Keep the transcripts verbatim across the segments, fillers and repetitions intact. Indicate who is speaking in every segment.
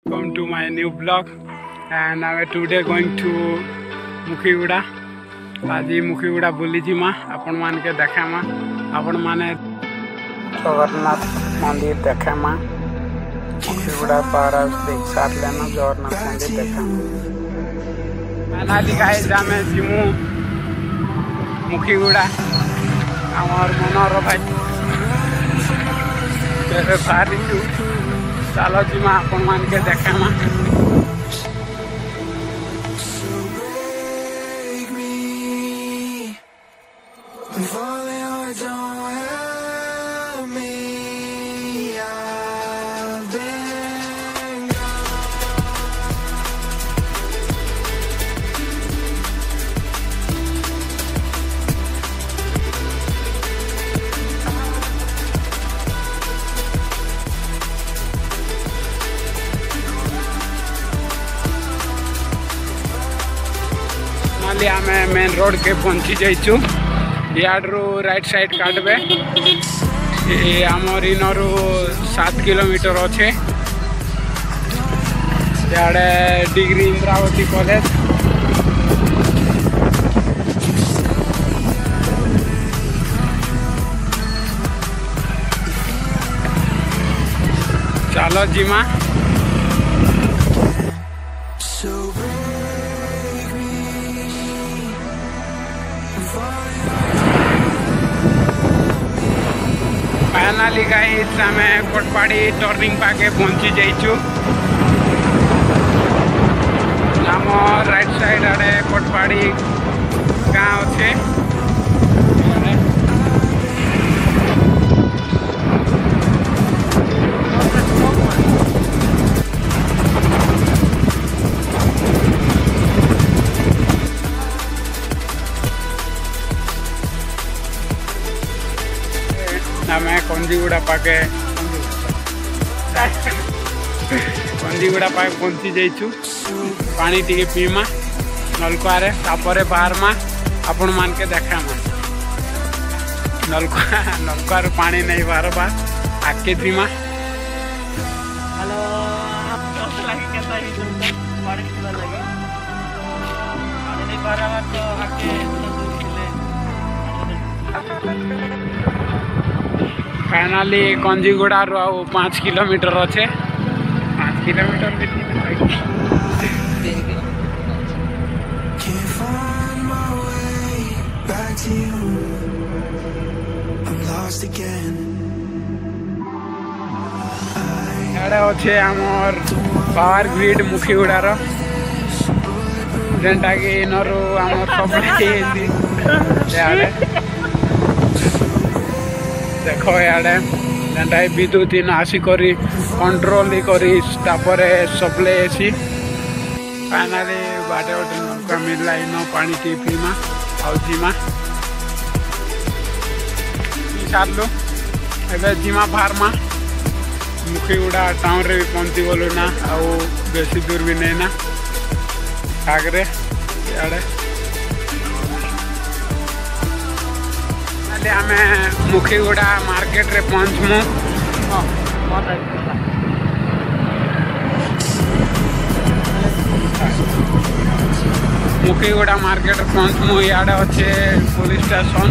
Speaker 1: Welcome to my new vlog, and I am today going to Mukhiguda. आज मुखीगुड़ा बुली जिमा आपण मान के देखामा आपण माने जगन्नाथ मंदिर देखामा मुखीगुड़ा पारा देख सार लेना जगन्नाथ मंदिर देखामा फाइनली गाइस आमे जिमु मुखीगुड़ा आमर मनर भाई तेरे सारी चलो जिमा आपण मान के देखामा आम मेन रोड के पहुँची जाइचु याड्रु राइट साइड काटबे आमर इनरु सात किलोमीटर अच्छे याडे डिग्री इंद्रावती कॉलेज चलो जिमा फाइनली गाइस आमे कोटपाड़ी टर्निंग पाके पहुंची जाइचु आम राइट साइड आड़े कोटपाड़ी गाँव अच्छे आम कंजीगुड़ा पाके कंजीगुड़ा पाके पहुँची जाइचु पानी टी पीमा नलकुआ तापर बाहरमा आपण मान के देखामा नलकुआ नलकुआ पानी नहीं बाहर बार आके जीमा
Speaker 2: हेलो लगे कैसा ही पानी पीवा लगे पानी नहीं बाहर बार तो आके
Speaker 1: फाइनली कंजीगुड़ा रू आउ पाँच किलोमीटर अच्छे पाँच किलोमीटर अच्छे आमर पावर ग्रिड मुखीगुड़ार जेनटा कि इनरू आमर सप्लाई देख इे जेनटा विद्युत इन आसिक कंट्रोल करी सप्लाई आसी फाइनली बाटे गोटे नौका मिलला इन पानी टी पीमा आउ जीमा सारू एवं जीमा बाहरमा मुखीगुड़ा टाउन रे भी पहुँची गलु ना आउ बेसी दूर भी नहीं ना आगे इे आम मुखीगुड़ा मार्केट रे पहुँचमु मुखीगुड़ा मार्केट पहुँचमु इे अच्छे पुलिस स्टेशन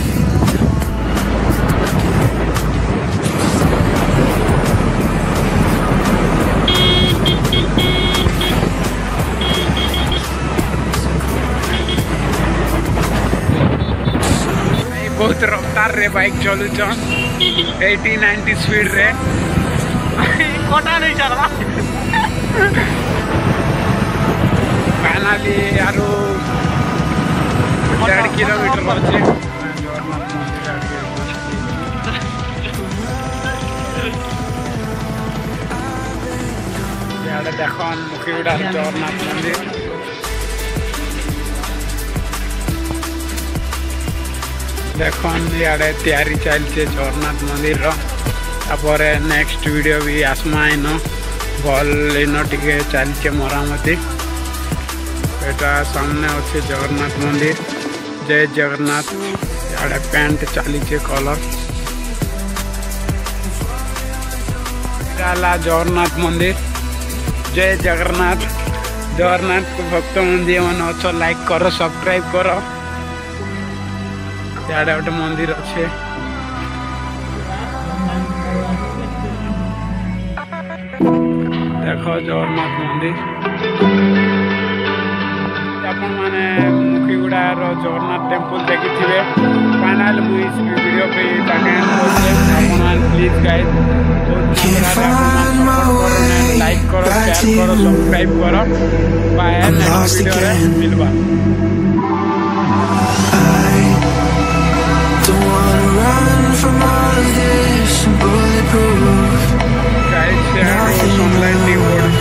Speaker 1: बहुत रफ्तार रे बाइक चलुचन अस्सी नब्बे स्पीड रे
Speaker 2: कोटा नहीं चलवा
Speaker 1: फाइनली यारू डेढ़ किलोमीटर अच्छे देख मुखीगुड़ा जगन्नाथ मंदिर देखन इे तैयारी चलचे जगन्नाथ मंदिर तापर नेक्स्ट वीडियो भी आसमा इन भल इन टे चलचे मरामती एटा सामने अच्छे जगन्नाथ मंदिर जय जगन्नाथ इे पेंट चलीचे कलर जगन्नाथ मंदिर जय जगन्नाथ जगन्नाथ को भक्त मंदिर मन अच्छो लाइक करो सब्सक्राइब करो याडे गोटे मंदिर अच्छे देखो जगन्नाथ मंदिर आपण माने मुखीगुड़ा जगन्नाथ टेम्पल देखी थे फाइनल मुझे वीडियो पे प्लीज गाइड लाइक करो शेयर करो सब्सक्राइब करो बाय नेक्स्ट वीडियो रे मिलबा guys, share, sunlight,